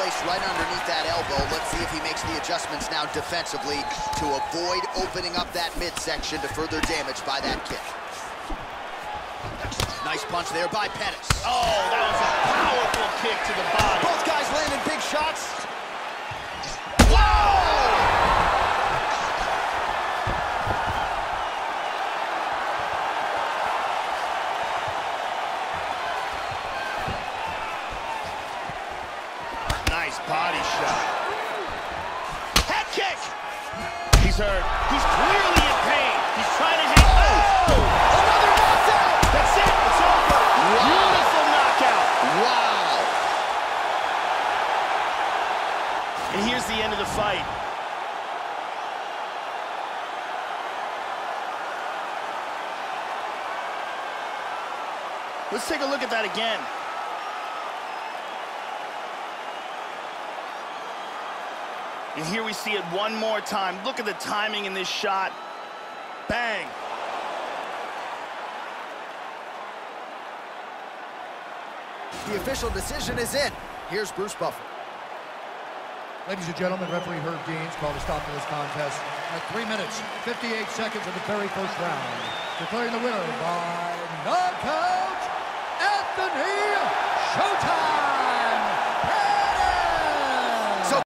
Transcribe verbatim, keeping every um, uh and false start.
placed right underneath that elbow. Let's see if he makes the adjustments now defensively to avoid opening up that midsection to further damage by that kick. Nice punch there by Pettis. Oh, that was a powerful kick to the body. Both guys landing big shots. Whoa! Nice body shot. Head kick! He's hurt. He's clearly in pain. He's trying to hang. Oh! Another knockout! That's it. It's over. Wow. Beautiful knockout. Wow! And here's the end of the fight. Let's take a look at that again. And here we see it one more time. Look at the timing in this shot. Bang. The official decision is in. Here's Bruce Buffer. Ladies and gentlemen, referee Herb Deans called a stop to this contest at three minutes, fifty-eight seconds of the very first round, declaring the winner by knockout, Anthony Showtime!